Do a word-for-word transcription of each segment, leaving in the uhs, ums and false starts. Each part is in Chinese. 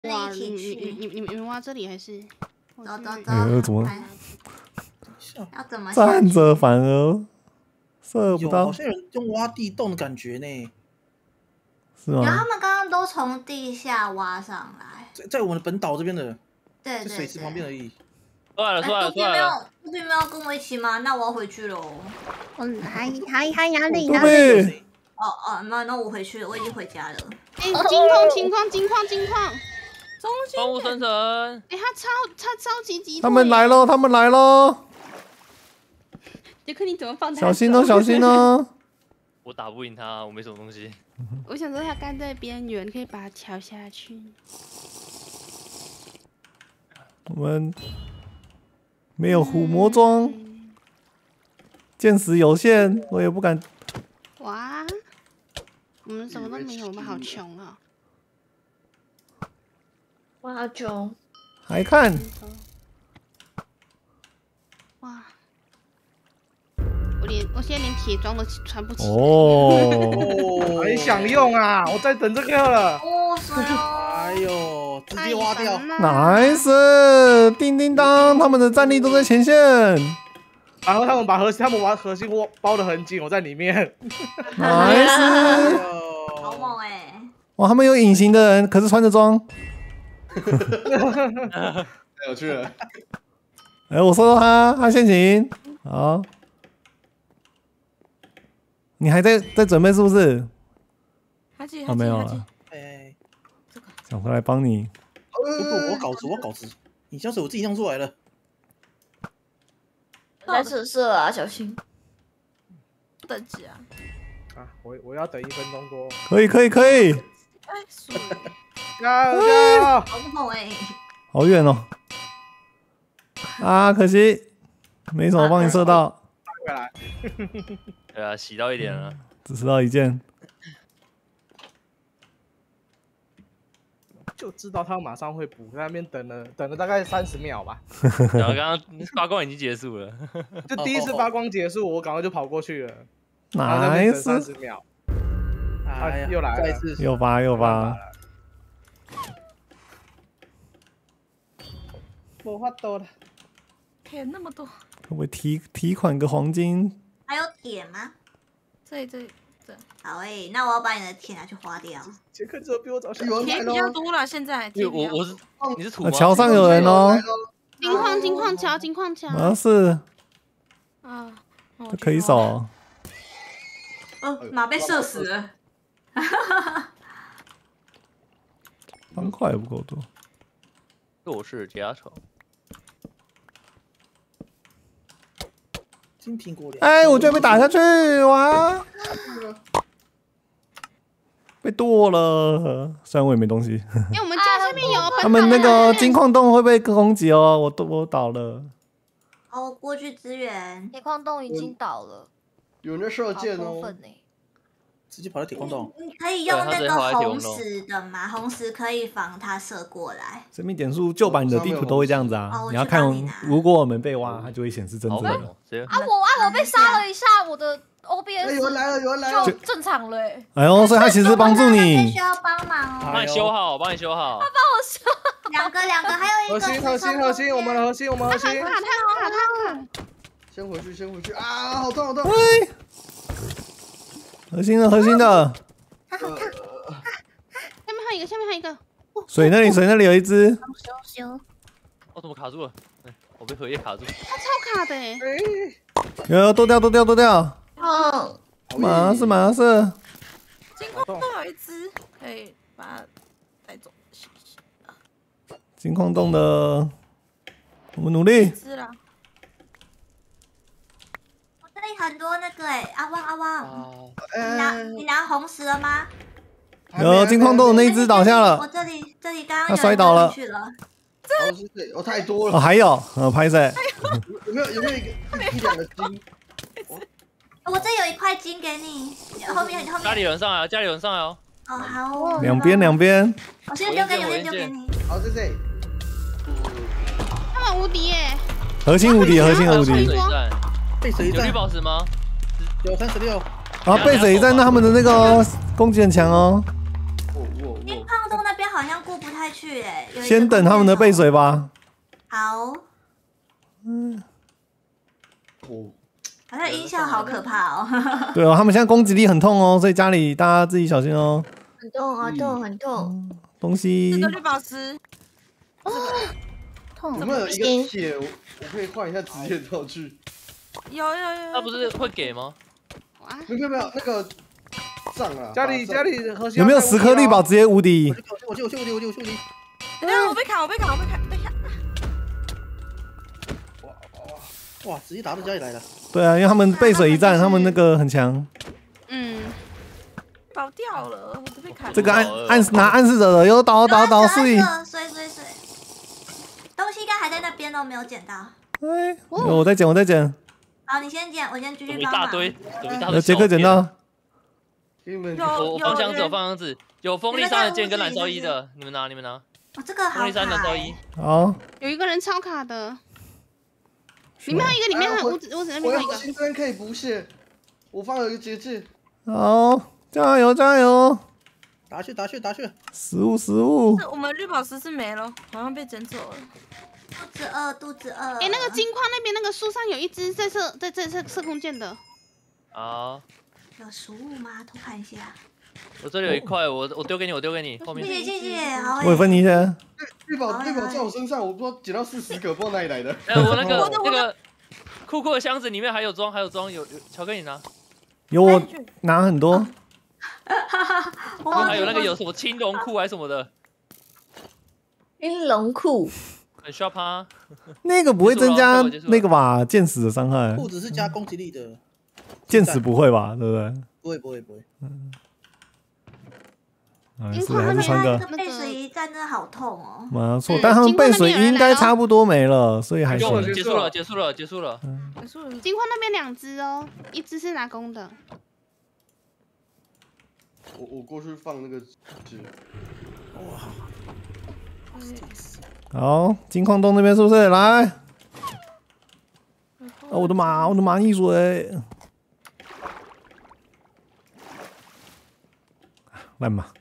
哇， 一起去。 你你你你们挖这里还是？ 走走走。 哎，怎么？ 要怎么站着反而射不到？ 好像有人用挖地洞的感觉呢。 是吗？ 然后他们刚刚都从地下挖上来， 在在我们的本岛这边的， 对对在水池旁边而已。 出来了，出来了， 杜宾没有出来了！， 杜宾没有跟我一起吗？那我要回去喽。 嗯，还还还哪里杜哪里？ 贝， 哦哦，那那我回去了，我已经回家了。 哎，金矿金矿金矿金矿，中心万物生成， 哎，他超他超级急。 他们来喽！他们来喽！ 杰克，你怎么放他？ 小心哦，小心哦！ 我打不赢他，我没什么东西。 我想说他刚在边缘，可以把他敲下去。 我们没有虎魔装，见识有限，我也不敢。 哇，我们什么都没有，我们好穷啊！ 我好穷。 还看哇，我连我现在连铁装都穿不起。 哦， 很想用啊！我在等这个了。 哦，水哦。 哎呦，直接挖掉。 nice， 叮叮当，他们的战力都在前线。 然后他们把核心，他们把核心窝包得很紧，我在里面。 nice， 好猛哎！ 哇，他们有隐形的人，可是穿着装。 太有趣了。 哎，我收到他，他先行。好，你还在在准备是不是？ 哈基， 哦，没有了。 哎， 想回来帮你。 不不，我稿子，我稿子，你香水我自己弄出来了。 在测色啊，小心。 等级啊！ 啊，我我要等一分钟多。 可以可以可以， 哎，输了。 加油加油！ 好猛哎！ 好远哦。啊，可惜没什么帮你射到， 回来。 对啊，洗到一点了。 只吃到一件。 就知道他马上会补，在那边等了等了大概三十秒吧。 然后刚刚发光已经结束了， 就第一次发光结束，我赶快就跑过去了。然后在那边等三十 nice， 秒。 哎呀， 又来了， 再一次又发又发。 没法多了。 铁那么多， 会不会提提款个黄金？ 还有铁吗？ 这里这里这好诶，那我要把你的铁拿去花掉。 杰克只有比我早下。 铁比较多了，现在因为铁比较我我是你是土啊， 吗？ 桥上有人哦。 金矿金矿桥金矿桥。 好像是， 啊， 这可以守。 哦，马被射死了。 方块也不够多。 弱势家丑。 金苹果脸。 哎，我居然被打下去，哇！被剁了，虽然我也没东西。 哎，我们家下面有他们那个金矿洞会被攻击哦，我都我倒了。 好，我过去支援。 铁矿洞已经倒了， 有人在射箭哦。 好过分呢。 直接跑到铁矿洞。 你可以用那个红石的吗？红石可以防它射过来。 生命点数旧版的地图都会这样子啊，你要看，如果我们被挖，它就会显示真正的。 啊我啊我被杀了一下，我的 O B S 有人来了，有人来了， 就正常了。 哎呦，所以他其实帮助你。 需要帮忙哦。 帮你修好，帮你修好。 他帮我修。 两个两个，还有一个。 核心核心核心，我们的核心我们核心。 卡他卡他卡。 先回去先回去啊！好痛好痛！ 喂，核心的核心的。 下面还有一个，下面还有一个。 水那里水那里有一只。 修修。 我怎么卡住了？我被荷叶卡住。 他超卡的哎。 有有剁掉剁掉剁掉。 哦。 马上是马上是。 金矿洞有一只，可以把它带走。 金矿洞的，我们努力。 是啦。 我这里很多那个哎，阿旺阿旺， 你你拿你拿红石了吗？ 有金矿洞的那一只倒下了。 我这里这里刚刚他摔倒了。 哦，是对，哦，太多了。 哦，还有，呃，拍谁？ 有没有有没有一个一两个金？ 我这有一块金给你，后面后面。 家里有人上来，家里有人上来哦。 哦，好哦。 两边两边。 我先丢给你，我先丢给你。 好，这这。 他们无敌耶！ 核心无敌，核心无敌。 背水一战。 有绿宝石吗？ 有三十六。 啊，背水一战，那他们的那个攻击很强哦。 金矿洞那边好好像过不太去哎。有一个先等他们的背水吧。 好。 嗯。 哦。 好像音效好可怕哦。 对哦，他们现在攻击力很痛哦，所以家里大家自己小心哦。 很痛啊，痛很痛。 东西。 这个绿宝石。 哦，痛。 有没有一个铁？我我可以换一下职业道具。 有有有。 他不是会给吗？ 没有没有那个杖啊。 家里家里核心有没有十颗绿宝直接无敌？ 我去我去我去我去我去我去。 等下我被砍，我被砍，我被砍，等一下。 哇哇哇！直接打到家里来了。 对啊，因为他们背水一战，他们那个很强。 嗯。 爆掉了，我都被砍。 这个暗暗拿暗示者的，有倒倒倒碎。 碎碎碎。东西应该还在那边都没有捡到。 哎，我在捡，我在捡。 好，你先捡，我先继续帮忙。一大堆，有一大堆。 有杰克捡到。 我方箱子，有方箱子，有风力山的剑跟燃烧衣的，你们拿，你们拿。 哦，这个好。 风力山燃烧衣。 好。 有一个人超卡的。里面还有一个，里面还有屋子，屋子那边有一个。 我新针可以补血，我放了一个节制。 好，加油加油！ 打去打去打去！ 食物食物。 我们绿宝石是没了，好像被捡走了。 肚子饿，肚子饿。 哎，那个金矿那边那个树上有一只在射，在在射射弓箭的。 啊。 有食物吗？偷看一下。 我这里有一块，我我丢给你，我丢给你，后面。 谢谢谢谢，好。 我也分你一些。 绿宝绿宝在我身上，我不知道捡到四十个，不知道哪里来的。 哎，我那个那个酷酷的箱子里面还有装，还有装，有有巧克力拿。 有我拿很多。 还有那个有什么青龙裤还是什么的。 青龙裤。 很需要趴。 那个不会增加那个吧？剑矢的伤害。 裤子是加攻击力的。 剑矢不会吧？对不对？ 不会不会不会。 嗯。啊，是还是穿个。 背水一战真的好痛哦。 没错，但他们背水应该差不多没了，所以还是。 结束了，结束了，结束了。 结束了。金矿那边两只哦，一只是拿弓的。 我我过去放那个纸。哇。 好，金矿洞那边是不是？来。啊！我的马，我的马溺水。烂马。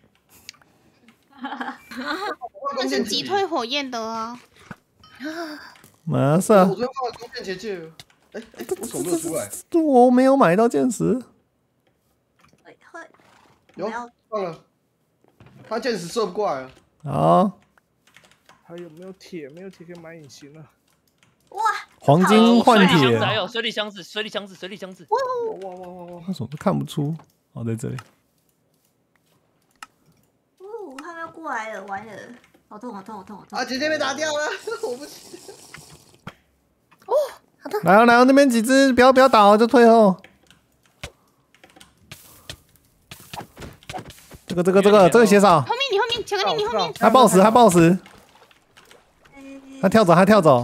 那是击退火焰的哦。 没事。 我昨天放了弓箭结界。哎哎，我手没有出来。 我没有买到剑石。 会会。 有放了。他剑石射不过来啊。 好。 还有没有铁？没有铁可以买隐形了。 哇！ 黄金换铁。 还有水里箱子，水里箱子，水里箱子。 哇哇哇哇哇！ 为什么都看不出？哦，在这里。 哦，他们要过来了，完了，好痛，好痛，好痛，好痛！ 啊，姐姐被打掉了，我不行。 哦，好痛！ 来哦，来哦，那边几只，不要不要打哦，就退后。这个这个这个这个血少。 后面你后面，巧克力你后面。 他暴食，他暴食。他跳走，他跳走。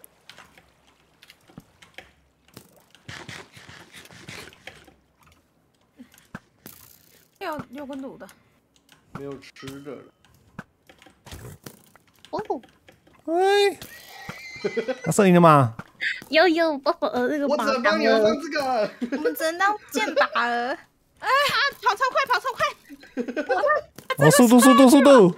六六跟五的。 没有吃的了。 哦。 喂。他射赢了吗？ 有有，爸爸呃那个。 我只能帮你们放这个。 我们只能当剑拔了。 哎啊！跑超快，跑超快！ 哦，速度速度速度！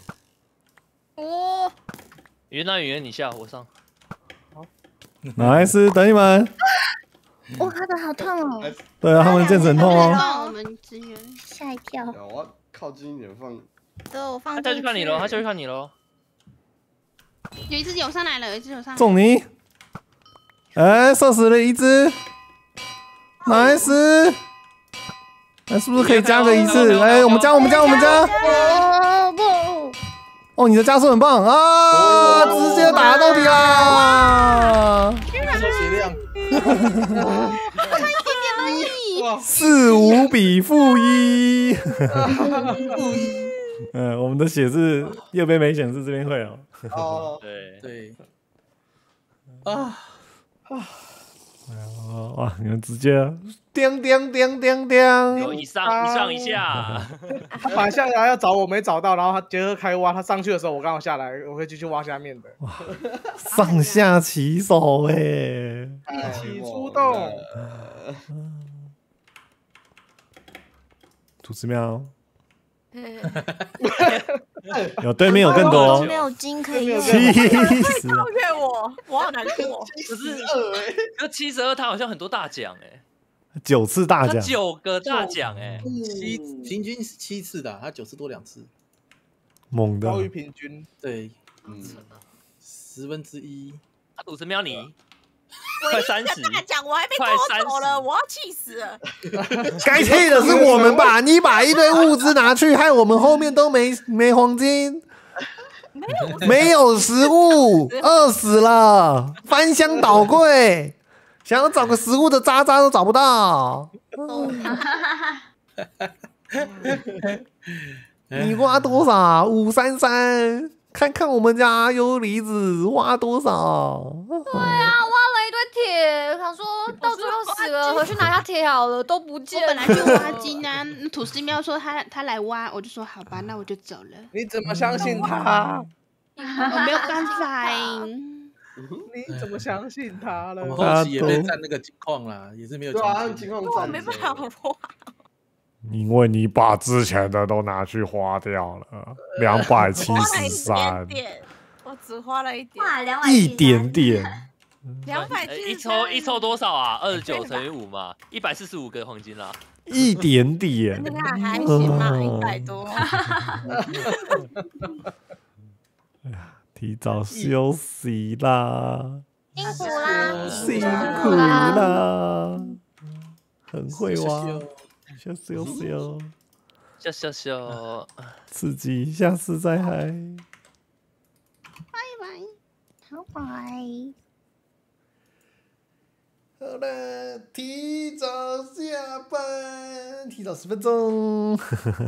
哦。 云南云你下，我上。 好。nice，等你们。 哇，他的好痛哦。 对啊，他们剑神痛哦。我们支援。 吓一跳。 我要靠近一点放。 对，我放。 他下去看你喽，他下去看你喽。 有一只游上来了，有一只游上来。 中你！哎，射死了一只。nice。哎，是不是可以加个一次？哎，我们加，我们加，我们加！ 哦不！ 哦，你的加速很棒啊！直接打到底啦！ 收血量， 差一点点而已。 四五比负一。负一。嗯，我们的血是右边没显示，这边会哦。 哦， 对对。啊啊！ 哇！你们直接叮叮叮叮叮， 有以上以上一下。 他爬下来要找我没找到，然后他杰克开挖，他上去的时候我刚好下来，我会继续挖下面的。 哇！上下其手哎！ 一起出动。 土司庙。 有对面有更多， 没有金可以用。 气死了！ 超越我，我好难过。 可是这七十二他好像很多大奖哎， 九次大奖， 九个大奖哎， 七平均是七次的，他九次多两次， 猛的高于平均。 对，嗯，十分之一。 他赌神喵你。快三十！ 大奖我还没快偷走了，我要气死了！ 该气的是我们吧？你把一堆物资拿去，害我们后面都没没黄金， 没有没有食物，饿死了，翻箱倒柜，想要找个食物的渣渣都找不到。你挖多少？五三三，看看我们家优离子挖多少？ 对啊，挖了一堆铁，想说到最后死了，回去拿下铁好了，都不见了。 我本来就挖金啊，土司喵说他他来挖，我就说好吧，那我就走了。 你怎么相信他？ 我没有办法。 你怎么相信他了？ 我们后期也被占那个金矿啦，也是没有对啊，金矿占。 我没办法挖。 因为你把之前的都拿去花掉了，两百七十三， 我只花了一点， 哇，两百一点点， 两百七一抽一抽多少啊？二十九乘以五嘛，一百四十五个黄金啦， 一点点， 那还行嘛，一百多。 哎呀，提早休息啦， 辛苦啦， 辛苦啦，很会挖。羞羞羞， 羞羞羞， 刺激，下次再嗨， 拜拜， 好拜。 好了，提早下班，提早十分钟。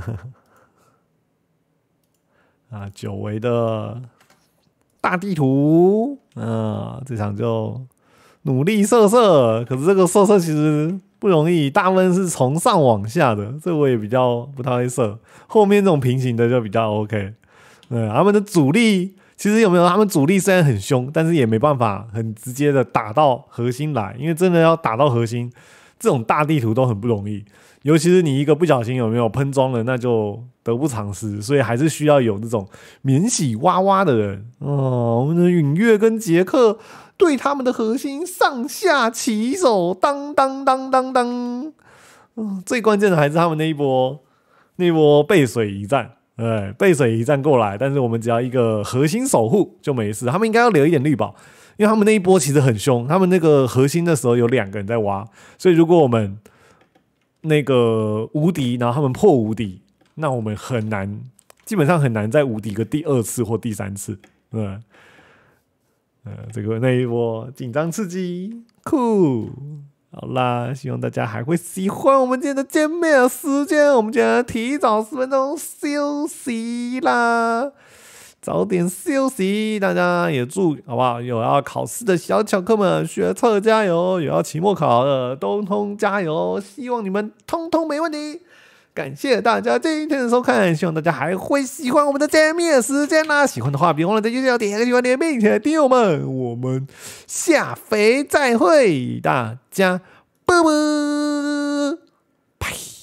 啊，久违的大地图啊，这场就努力射射，可是这个射射其实不容易，大部分是从上往下的，这我也比较不太会射。后面这种平行的就比较 OK。嗯，他们的主力其实有没有？他们主力虽然很凶，但是也没办法很直接的打到核心来，因为真的要打到核心，这种大地图都很不容易。尤其是你一个不小心有没有喷装了，那就得不偿失。所以还是需要有那种免洗哇哇的人哦。我们的允月跟杰克对他们的核心上下起手，当当当当当。嗯，最关键的还是他们那一波那一波背水一战。对，背水一战过来，但是我们只要一个核心守护就没事。他们应该要留一点绿宝，因为他们那一波其实很凶。他们那个核心的时候有两个人在挖，所以如果我们那个无敌，然后他们破无敌，那我们很难，基本上很难再无敌个第二次或第三次。对，呃，这个那一波紧张刺激，酷。好啦，希望大家还会喜欢我们今天的见面时间。我们今天提早十分钟休息啦，早点休息。大家也祝好不好？有要考试的小巧克们，学测加油；有要期末考的，通通加油。希望你们通通没问题。感谢大家今天的收看，希望大家还会喜欢我们的见面时间啦。喜欢的话，别忘了在右下角点个喜欢点，并且订阅我们。我们下回再会，大家拜拜，拜。